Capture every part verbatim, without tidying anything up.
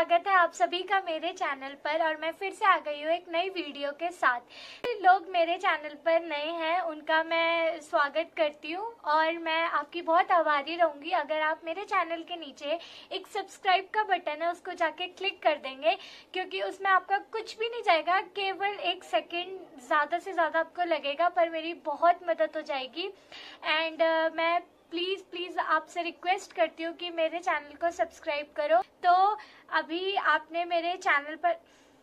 स्वागत है आप सभी का मेरे चैनल पर। और मैं फिर से आ गई हूँ एक नई वीडियो के साथ। लोग मेरे चैनल पर नए हैं उनका मैं स्वागत करती हूँ और मैं आपकी बहुत आभारी रहूँगी अगर आप मेरे चैनल के नीचे एक सब्सक्राइब का बटन है उसको जाके क्लिक कर देंगे, क्योंकि उसमें आपका कुछ भी नहीं जाएगा, केवल एक सेकेंड ज़्यादा से ज़्यादा आपको लगेगा, पर मेरी बहुत मदद हो जाएगी। एंड uh, मैं प्लीज़ प्लीज़ आपसे रिक्वेस्ट करती हूँ कि मेरे चैनल को सब्सक्राइब करो। तो अभी आपने मेरे चैनल पर,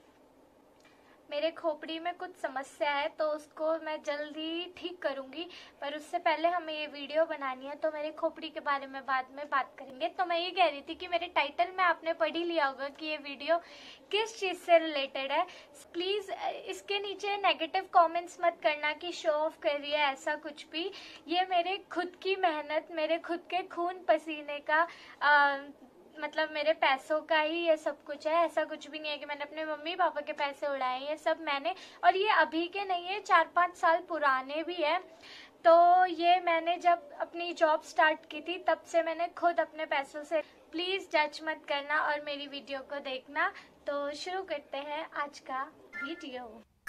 मेरे खोपड़ी में कुछ समस्या है तो उसको मैं जल्दी ठीक करूँगी, पर उससे पहले हमें ये वीडियो बनानी है, तो मेरे खोपड़ी के बारे में बाद में बात करेंगे। तो मैं ये कह रही थी कि मेरे टाइटल में आपने पढ़ ही लिया होगा कि ये वीडियो किस चीज़ से रिलेटेड है। प्लीज़ इसके नीचे नेगेटिव कमेंट्स मत करना कि शो ऑफ कर रही है, ऐसा कुछ भी। ये मेरे खुद की मेहनत, मेरे खुद के खून पसीने का आ, मतलब मेरे पैसों का ही ये सब कुछ है। ऐसा कुछ भी नहीं है कि मैंने अपने मम्मी पापा के पैसे उड़ाए, ये सब मैंने, और ये अभी के नहीं है, चार पाँच साल पुराने भी है। तो ये मैंने जब अपनी जॉब स्टार्ट की थी तब से मैंने खुद अपने पैसों से। प्लीज़ जज मत करना और मेरी वीडियो को देखना। तो शुरू करते हैं आज का वीडियो।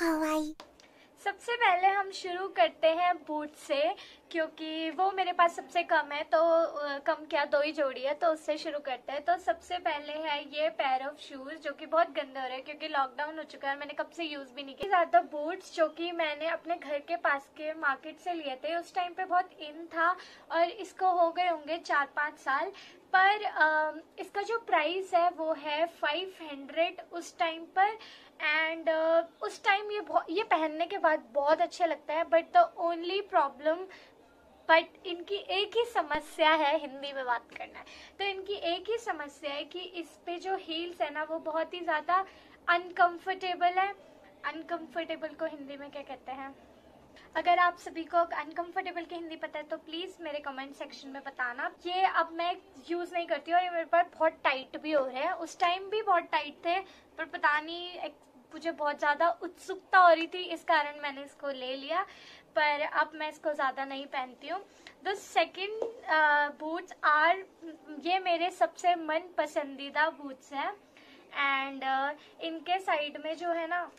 सबसे पहले हम शुरू करते हैं बूट से, क्योंकि वो मेरे पास सबसे कम है, तो कम क्या दो ही जोड़ी है, तो उससे शुरू करते हैं। तो सबसे पहले है ये पेयर ऑफ शूज जो कि बहुत गंदे हो रहे हैं क्योंकि लॉकडाउन हो चुका है, मैंने कब से यूज भी नहीं किया। ज्यादा बूट्स जो कि मैंने अपने घर के पास के मार्केट से लिए थे, उस टाइम पे बहुत इन था और इसको हो गए होंगे चार पाँच साल, पर आ, इसका जो प्राइस है वो है फाइव हंड्रेड उस टाइम पर। एंड uh, उस टाइम ये ये पहनने के बाद बहुत अच्छा लगता है, but the only problem, but इनकी एक ही समस्या है, हिंदी में बात करना है तो इनकी एक ही समस्या है कि इस पे जो हील्स है ना वो बहुत ही ज़्यादा अनकंफर्टेबल है। अनकंफर्टेबल को हिंदी में क्या कहते हैं? अगर आप सभी को अनकंफर्टेबल की हिंदी पता है तो प्लीज़ मेरे कमेंट सेक्शन में बताना। ये अब मैं यूज़ नहीं करती हूँ और ये मेरे पर बहुत टाइट भी हो रहे हैं। उस टाइम भी बहुत टाइट थे, पर पता नहीं मुझे बहुत ज़्यादा उत्सुकता हो रही थी, इस कारण मैंने इसको ले लिया, पर अब मैं इसको ज़्यादा नहीं पहनती हूँ। द सेकेंड बूट्स आर, ये मेरे सबसे मन पसंदीदा बूट्स हैं। एंड uh, इनके साइड में जो है ना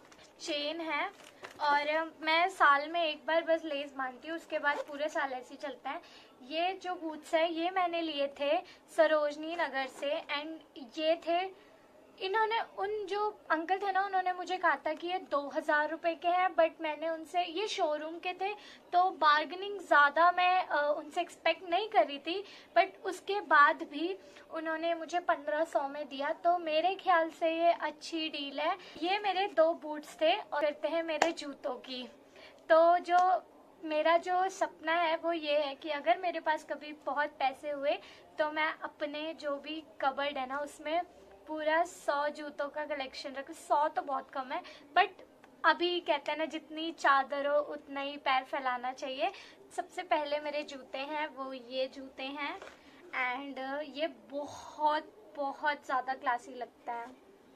चेन है, और मैं साल में एक बार बस लेस बांधती हूँ, उसके बाद पूरे साल ऐसे ही चलता है। ये जो बूट्स है ये मैंने लिए थे सरोजनी नगर से, एंड ये थे, इन्होंने, उन जो अंकल थे ना उन्होंने मुझे कहा था कि ये दो हजार रुपये के हैं, बट मैंने उनसे, ये शोरूम के थे तो बार्गेनिंग ज़्यादा मैं आ, उनसे एक्सपेक्ट नहीं कर रही थी, बट उसके बाद भी उन्होंने मुझे पंद्रह सौ में दिया, तो मेरे ख्याल से ये अच्छी डील है। ये मेरे दो बूट्स थे। और करते हैं मेरे जूतों की। तो जो मेरा जो सपना है वो ये है कि अगर मेरे पास कभी बहुत पैसे हुए तो मैं अपने जो भी कबर्ड है ना उसमें पूरा सौ जूतों का कलेक्शन रखूं। सौ तो बहुत कम है, बट अभी कहते हैं ना जितनी चादर हो उतना ही पैर फैलाना चाहिए। सबसे पहले मेरे जूते हैं वो ये जूते हैं, एंड ये बहुत बहुत ज़्यादा क्लासी लगता है।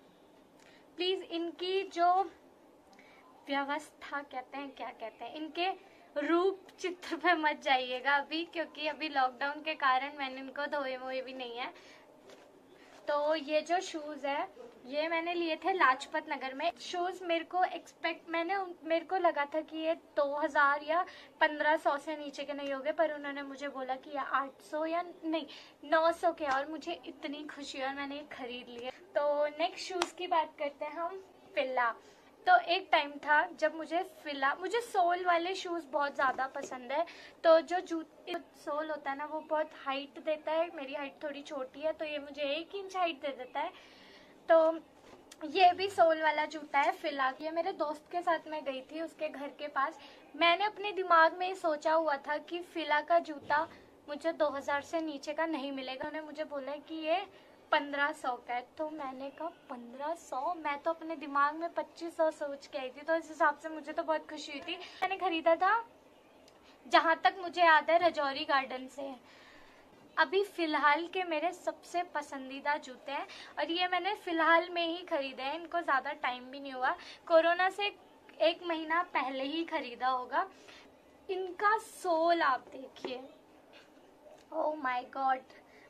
प्लीज़ इनकी जो व्यवस्था कहते हैं, क्या कहते हैं, इनके रूप चित्र पे मत जाइएगा अभी, क्योंकि अभी लॉकडाउन के कारण मैंने इनको धोए वोए भी नहीं है। तो ये जो शूज़ है ये मैंने लिए थे लाजपत नगर में। शूज़ मेरे को एक्सपेक्ट, मैंने मेरे को लगा था कि ये दो हज़ार या पंद्रह सौ से नीचे के नहीं होंगे, पर उन्होंने मुझे बोला कि ये आठ सौ या नहीं नौ सौ के, और मुझे इतनी खुशी और मैंने ये खरीद लिए। तो नेक्स्ट शूज़ की बात करते हैं हम, फिला। तो एक टाइम था जब मुझे फिला, मुझे सोल वाले शूज़ बहुत ज़्यादा पसंद है। तो जो जूते सोल होता है ना वो बहुत हाइट देता है, मेरी हाइट थोड़ी छोटी है तो ये मुझे एक इंच हाइट दे देता है। तो ये भी सोल वाला जूता है फिला। ये मेरे दोस्त के साथ मैं गई थी उसके घर के पास। मैंने अपने दिमाग में सोचा हुआ था कि फिला का जूता मुझे दो हज़ार से नीचे का नहीं मिलेगा। उन्होंने मुझे बोला कि ये पंद्रह सौ का है, तो मैंने कहा पंद्रह सौ, मैं तो अपने दिमाग में पच्चीस सौ सोच के आई थी, तो इस हिसाब से मुझे तो बहुत खुशी हुई थी। मैंने खरीदा था, जहाँ तक मुझे याद है, रजौरी गार्डन से। अभी फिलहाल के मेरे सबसे पसंदीदा जूते हैं और ये मैंने फिलहाल में ही खरीदे हैं, इनको ज़्यादा टाइम भी नहीं हुआ, कोरोना से एक महीना पहले ही खरीदा होगा। इनका सोल आप देखिए, ओह माय गॉड,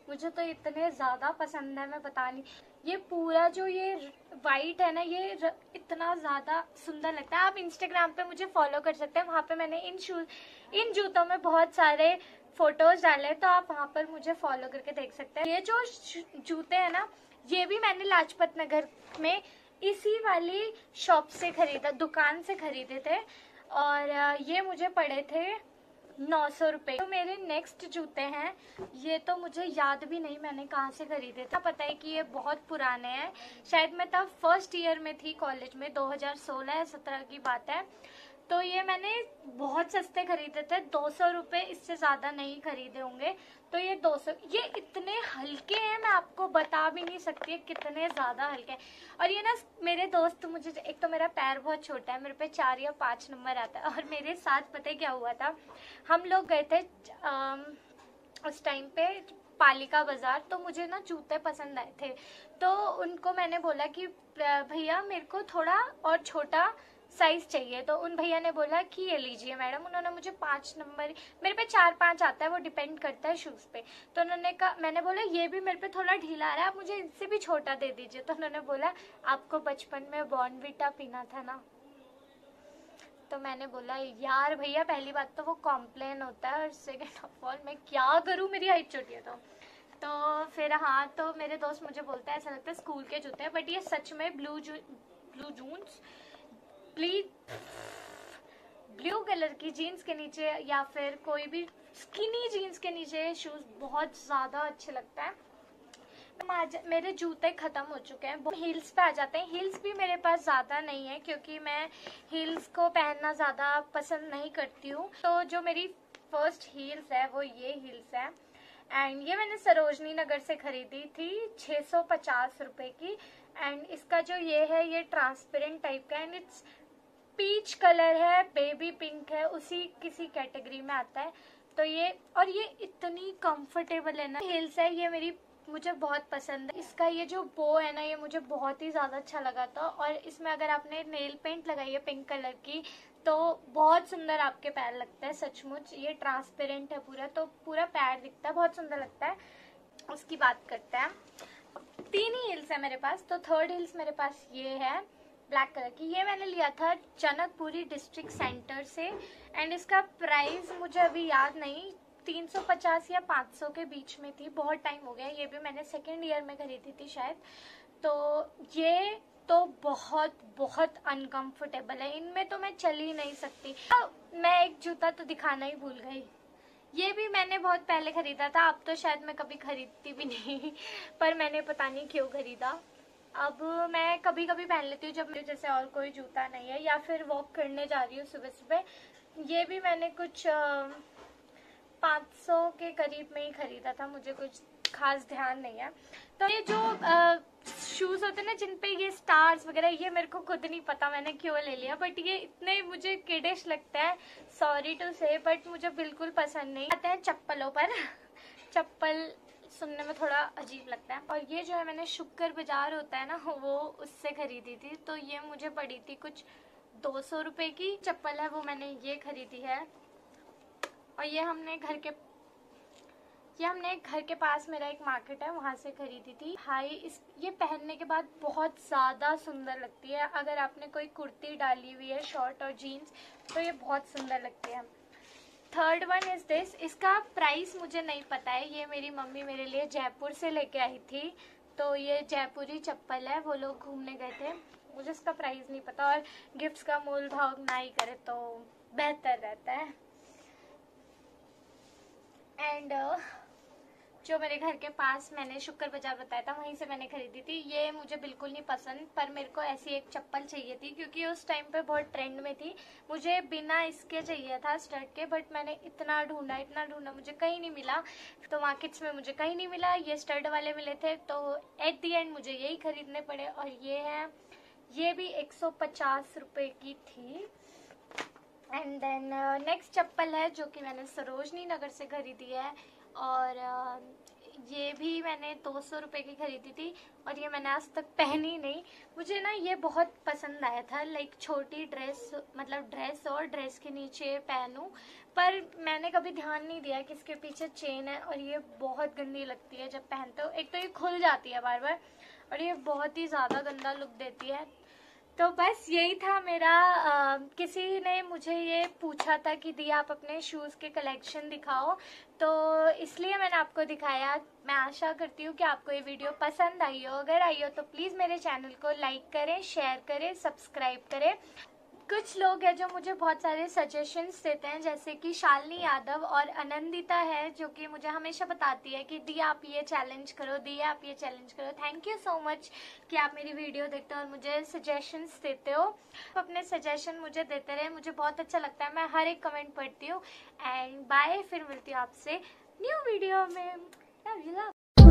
मुझे तो इतने ज़्यादा पसंद है, मैं बता नहीं। ये पूरा जो ये वाइट है ना, ये र, इतना ज़्यादा सुंदर लगता है। आप इंस्टाग्राम पे मुझे फॉलो कर सकते हैं, वहाँ पे मैंने इन शूज इन जूतों में बहुत सारे फोटोज डाले हैं, तो आप वहाँ पर मुझे फॉलो करके देख सकते हैं। ये जो जूते हैं ना, ये भी मैंने लाजपत नगर में इसी वाली शॉप से खरीदा, दुकान से खरीदे थे, और ये मुझे पड़े थे नौ सौ रुपये। तो मेरे नेक्स्ट जूते हैं, ये तो मुझे याद भी नहीं मैंने कहाँ से खरीदे थे। पता है कि ये बहुत पुराने हैं, शायद मैं तब फर्स्ट ईयर में थी कॉलेज में, दो हज़ार सोलह या सत्रह की बात है। तो ये मैंने बहुत सस्ते खरीदे थे, दो सौ रुपये, इससे ज़्यादा नहीं खरीदे होंगे। तो ये दो सौ, ये इतने हल्के हैं, मैं आपको बता भी नहीं सकती कितने ज़्यादा हल्के हैं। और ये ना मेरे दोस्त, मुझे एक तो मेरा पैर बहुत छोटा है, मेरे पे चार या पाँच नंबर आता है, और मेरे साथ पता है क्या हुआ था, हम लोग गए थे आ, उस टाइम पे पालिका बाजार, तो मुझे ना जूते पसंद आए थे। तो उनको मैंने बोला कि भैया मेरे को थोड़ा और छोटा साइज चाहिए, तो उन भैया ने बोला कि ये लीजिए मैडम। उन्होंने मुझे पाँच नंबर, मेरे पे चार पाँच आता है, वो डिपेंड करता है शूज़ पे। तो उन्होंने कहा, मैंने बोला ये भी मेरे पे थोड़ा ढीला आ रहा है, आप मुझे इससे भी छोटा दे दीजिए। तो उन्होंने बोला आपको बचपन में बॉर्नविटा पीना था ना। तो मैंने बोला यार भैया, पहली बात तो वो कॉम्प्लेन होता है, और सेकेंड ऑफ ऑल मैं क्या करूँ, मेरी हाइट छोटी है। तो तो फिर हाँ, तो मेरे दोस्त मुझे बोलता है ऐसा लगता है स्कूल के जूते हैं, बट ये सच में ब्लू जू ब्लू जून्स ब्लू कलर की जीन्स के नीचे या फिर कोई भी स्किनी जीन्स के नीचे शूज बहुत ज्यादा अच्छे लगता है। आज मेरे जूते खत्म हो चुके हैं, हील्स पे आ जाते हैं। हील्स भी मेरे पास ज्यादा नहीं है, क्योंकि मैं हील्स को पहनना ज्यादा पसंद नहीं करती हूँ। तो जो मेरी फर्स्ट हील्स है वो ये हील्स है, एंड ये मैंने सरोजनी नगर से खरीदी थी छह सौ पचास रुपए की। एंड इसका जो ये है, ये ट्रांसपेरेंट टाइप का, एंड इट्स पीच कलर है, बेबी पिंक है, उसी किसी कैटेगरी में आता है। तो ये, और ये इतनी कंफर्टेबल है ना हील्स है, ये मेरी मुझे बहुत पसंद है। इसका ये जो बो है ना, ये मुझे बहुत ही ज्यादा अच्छा लगा था, और इसमें अगर आपने नेल पेंट लगाई है पिंक कलर की, तो बहुत सुंदर आपके पैर लगता है सचमुच। ये ट्रांसपेरेंट है पूरा, तो पूरा पैर दिखता है, बहुत सुंदर लगता है। उसकी बात करते हैं। तीन ही हिल्स है मेरे पास, तो थर्ड हिल्स मेरे पास ये है ब्लैक कलर की। ये मैंने लिया था जनकपुरी डिस्ट्रिक्ट सेंटर से, एंड इसका प्राइस मुझे अभी याद नहीं, तीन सौ पचास या पाँच सौ के बीच में थी, बहुत टाइम हो गया। ये भी मैंने सेकेंड ईयर में खरीदी थी शायद। तो ये तो बहुत बहुत अनकंफर्टेबल है, इनमें तो मैं चल ही नहीं सकती। मैं एक जूता तो दिखाना ही भूल गई, ये भी मैंने बहुत पहले खरीदा था, अब तो शायद मैं कभी खरीदती भी नहीं, पर मैंने पता नहीं क्यों खरीदा। अब मैं कभी कभी पहन लेती हूँ जब जैसे और कोई जूता नहीं है, या फिर वॉक करने जा रही हूँ सुबह सुबह। ये भी मैंने कुछ पाँच सौ के करीब में ही खरीदा था, मुझे कुछ खास ध्यान नहीं है। तो ये जो शूज होते हैं ना जिन पे ये स्टार्स वगैरह, ये मेरे को खुद नहीं पता मैंने क्यों ले लिया, बट ये इतने मुझे किडिश लगता है, सॉरी टू से, बट मुझे बिल्कुल पसंद नहीं आते हैं। चप्पलों पर चप्पल सुनने में थोड़ा अजीब लगता है। और ये जो है मैंने शुक्र बाजार होता है ना, वो उससे खरीदी थी, तो ये मुझे पड़ी थी कुछ दो सौ रुपए की चप्पल है, वो मैंने ये खरीदी है। और ये हमने घर के ये हमने घर के पास मेरा एक मार्केट है, वहाँ से खरीदी थी। भाई इस ये पहनने के बाद बहुत ज़्यादा सुंदर लगती है। अगर आपने कोई कुर्ती डाली हुई है, शॉर्ट और जीन्स, तो ये बहुत सुंदर लगती है। थर्ड वन इज दिस, इसका प्राइस मुझे नहीं पता है, ये मेरी मम्मी मेरे लिए जयपुर से लेके आई थी। तो ये जयपुरी चप्पल है, वो लोग घूमने गए थे, मुझे इसका प्राइस नहीं पता, और गिफ्ट्स का मोल भाव ना ही करे तो बेहतर रहता है। एंड uh, जो मेरे घर के पास मैंने शुक्र बाजार बताया था, वहीं से मैंने खरीदी थी। ये मुझे बिल्कुल नहीं पसंद, पर मेरे को ऐसी एक चप्पल चाहिए थी, क्योंकि उस टाइम पे बहुत ट्रेंड में थी। मुझे बिना इसके चाहिए था स्टड के, बट मैंने इतना ढूंढा इतना ढूंढा मुझे कहीं नहीं मिला। तो मार्केट्स में मुझे कहीं नहीं मिला, ये स्टड वाले मिले थे, तो एट दी एंड मुझे यही खरीदने पड़े। और ये है, ये भी एक सौ पचास रुपए की थी। एंड देन नेक्स्ट चप्पल है जो कि मैंने सरोजनी नगर से खरीदी है, और uh, ये भी मैंने दो सौ रुपये की खरीदी थी और ये मैंने आज तक पहनी नहीं। मुझे ना ये बहुत पसंद आया था, लाइक छोटी ड्रेस, मतलब ड्रेस और ड्रेस के नीचे पहनूं, पर मैंने कभी ध्यान नहीं दिया कि इसके पीछे चेन है और ये बहुत गंदी लगती है जब पहनते हो। एक तो ये खुल जाती है बार बार और ये बहुत ही ज़्यादा गंदा लुक देती है। तो बस यही था मेरा। आ, किसी ने मुझे ये पूछा था कि दी आप अपने शूज़ के कलेक्शन दिखाओ, तो इसलिए मैंने आपको दिखाया। मैं आशा करती हूँ कि आपको ये वीडियो पसंद आई हो। अगर आई हो तो प्लीज़ मेरे चैनल को लाइक करें, शेयर करें, सब्सक्राइब करें। कुछ लोग हैं जो मुझे बहुत सारे सजेशंस देते हैं, जैसे कि शालिनी यादव और आनंदिता है, जो कि मुझे हमेशा बताती है कि दी आप ये चैलेंज करो, दी आप ये चैलेंज करो। थैंक यू सो मच कि आप मेरी वीडियो देखते हो और मुझे सजेशंस देते हो। अपने सजेशन मुझे देते रहे, मुझे बहुत अच्छा लगता है। मैं हर एक कमेंट पढ़ती हूँ। एंड बाय, फिर मिलती हूँ आपसे न्यू वीडियो में। Love you love.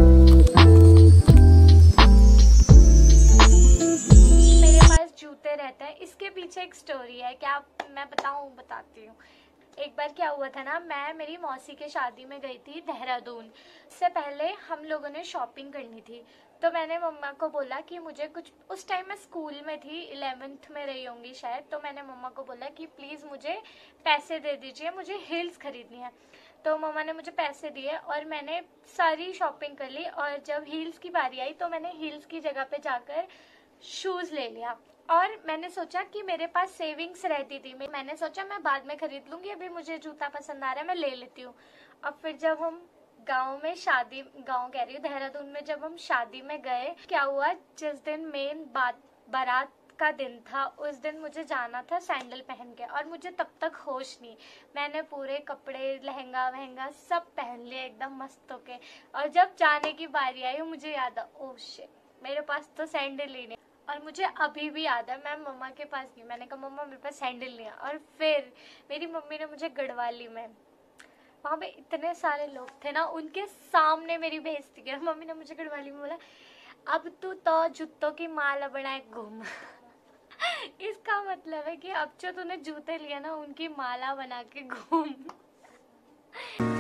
जूते रहते हैं, इसके पीछे एक स्टोरी है। क्या मैं बताऊं? बताती हूँ। एक बार क्या हुआ था ना, मैं मेरी मौसी के शादी में गई थी देहरादून। इससे पहले हम लोगों ने शॉपिंग करनी थी, तो मैंने मम्मा को बोला कि मुझे कुछ, उस टाइम मैं स्कूल में थी, इलेवेंथ में रही होंगी शायद, तो मैंने मम्मा को बोला कि प्लीज़ मुझे पैसे दे दीजिए, मुझे हील्स खरीदनी है। तो मम्मा ने मुझे पैसे दिए और मैंने सारी शॉपिंग कर ली। और जब हील्स की बारी आई तो मैंने हील्स की जगह पे जाकर शूज़ ले लिया। और मैंने सोचा कि मेरे पास सेविंग्स रहती थी, मैंने सोचा मैं बाद में खरीद लूंगी, अभी मुझे जूता पसंद आ रहा है, मैं ले लेती हूँ। अब फिर जब हम गांव में शादी, गांव कह रही हूँ देहरादून में, जब हम शादी में गए, क्या हुआ, जिस दिन मेन बात बारात का दिन था, उस दिन मुझे जाना था सैंडल पहन के, और मुझे तब तक होश नहीं। मैंने पूरे कपड़े, लहंगा वहंगा सब पहन लिया एकदम मस्त होके। और जब जाने की बारी आई मुझे याद आ, ओह शिट, मेरे पास तो सैंडल ही नहीं। और मुझे अभी भी याद है, मैं मम्मा के पास गई, मैंने कहा मम्मा मेरे पास सैंडल नहीं है। और फिर मेरी मम्मी ने मुझे गढ़वाली में, वहाँ पे इतने सारे लोग थे ना, उनके सामने मेरी बेइज्जती की। मम्मी ने मुझे गढ़वाली में बोला, अब तू तो जूतों की माला बनाए घूम। इसका मतलब है कि अब जो तूने जूते लिए ना, उनकी माला बना के घूम।